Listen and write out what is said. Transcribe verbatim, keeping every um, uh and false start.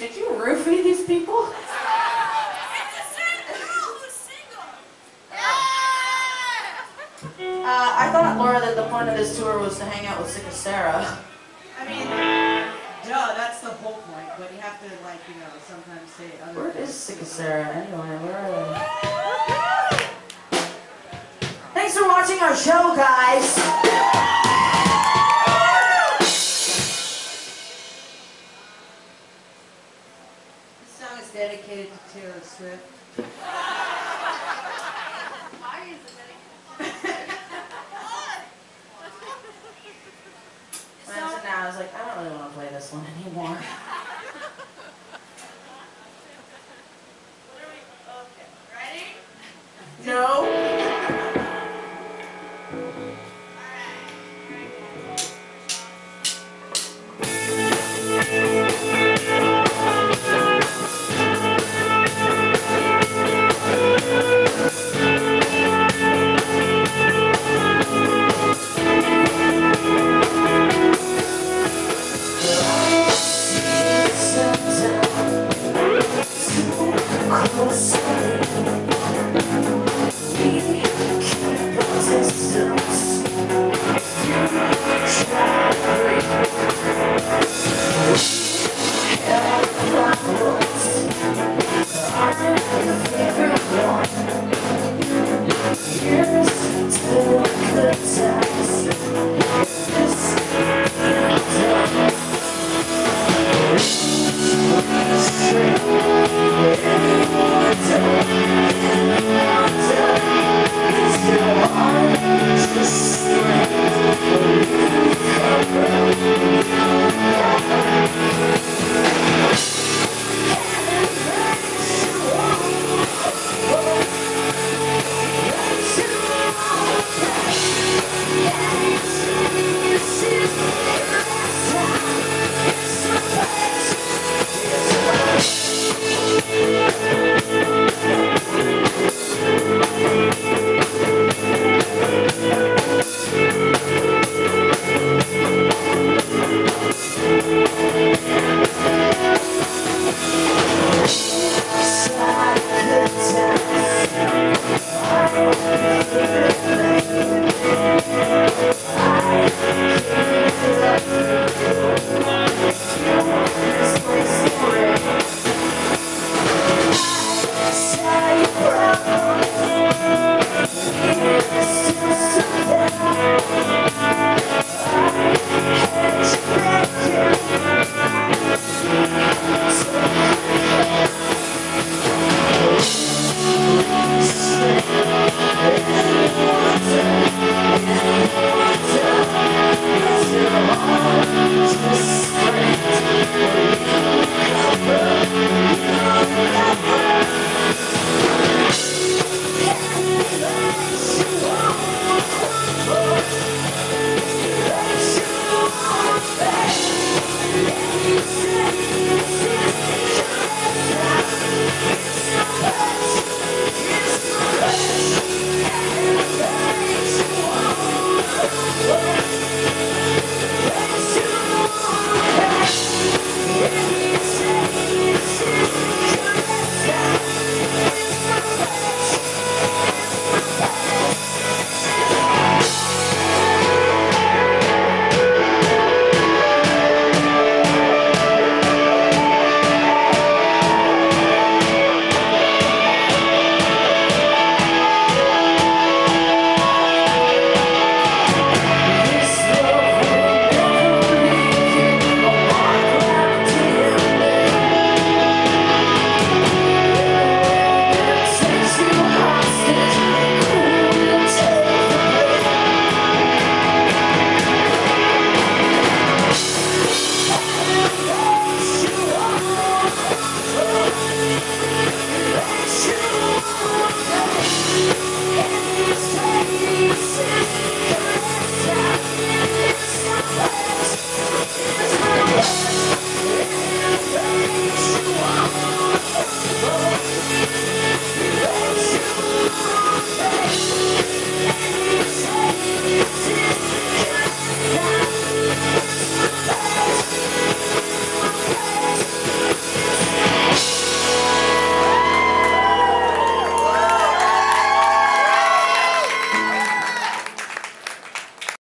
did you roofie these people? Uh, I thought, Laura, that the point of this tour was to hang out with Sick of Sarah. I mean, duh, that's the whole point, but you have to, like, you know, sometimes say other Where things. is Sick of Sarah, anyway? Where are they? Thanks for watching our show, guys! This song is dedicated to Taylor Swift. Why is it dedicated? When I was now, I was like, I don't really want to play this one anymore. What are we? Okay. Ready? No? Oh,